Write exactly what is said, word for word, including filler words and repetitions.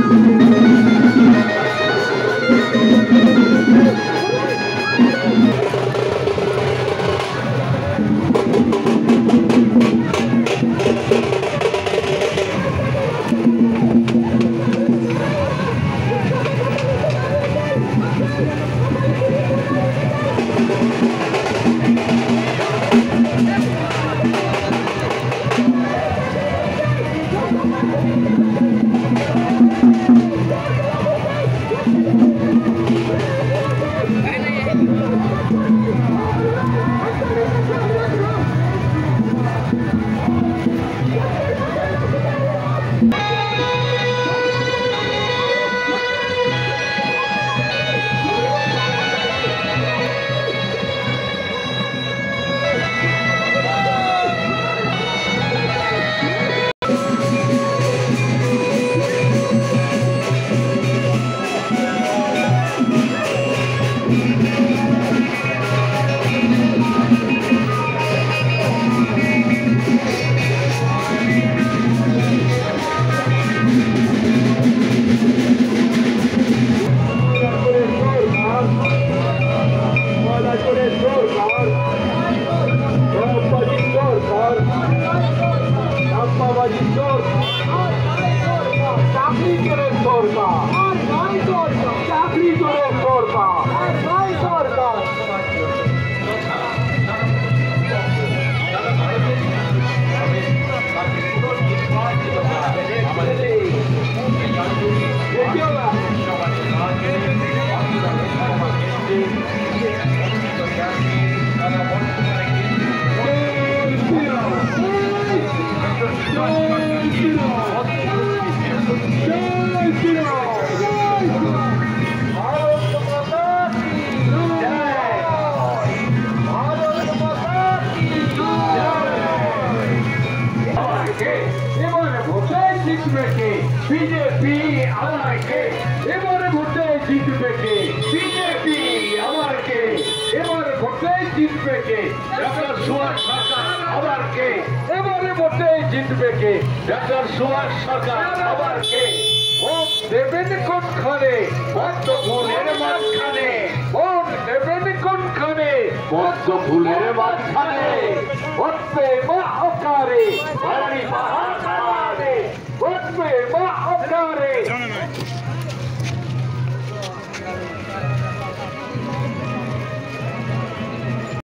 BJP আমাকে এবারে ভোটে জিতবে কে? বিজেপি আমাকে এবারে ভোটে জিতবে কে? ডক্টর সুভাষ সরকার আবার কে? এবারে ভোটে জিতবে কে? ডক্টর সুভাষ সরকার আবার কে? ভোট দেবেন কোনখানে? পদ্ম ফুলের মাঝখানে। ভোট দেবেন কোনখানে? পদ্ম ফুলের মাঝখানে। ভোট পে মা হকারে বাড়ি বাহারে ভোট পে মা